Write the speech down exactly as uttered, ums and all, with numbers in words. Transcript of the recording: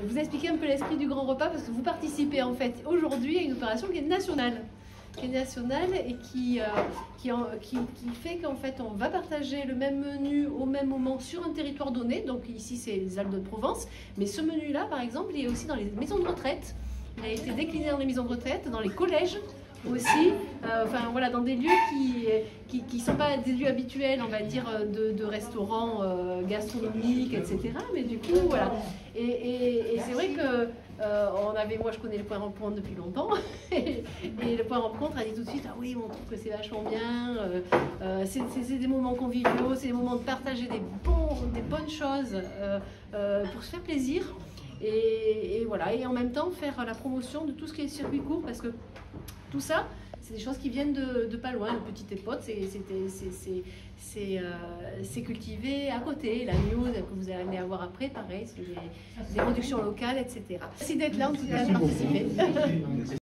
vous expliquer un peu l'esprit du grand repas parce que vous participez en fait aujourd'hui à une opération qui est nationale. qui est nationale et qui, euh, qui, en, qui, qui fait qu'en fait on va partager le même menu au même moment sur un territoire donné, donc ici c'est les Alpes de Provence, mais ce menu là par exemple il est aussi dans les maisons de retraite, il a été décliné dans les maisons de retraite, dans les collèges aussi, euh, enfin voilà, dans des lieux qui qui ne sont pas des lieux habituels, on va dire, de, de restaurants euh, gastronomiques, et cetera. Mais du coup, voilà. Et, et, et c'est vrai que euh, on avait, moi je connais le point rencontre depuis longtemps, et, et le point rencontre a dit tout de suite, ah oui, on trouve que c'est vachement bien, euh, euh, c'est des moments conviviaux, c'est des moments de partager des, bons, des bonnes choses euh, euh, pour se faire plaisir. Et, et voilà, et en même temps faire la promotion de tout ce qui est circuit court, parce que tout ça, c'est des choses qui viennent de, de pas loin. Le Petit Épote, c'est euh, cultivé à côté. La News que vous allez avoir après, pareil, c'est des, des productions locales, et cetera. Merci d'être là, en tout cas, de participer.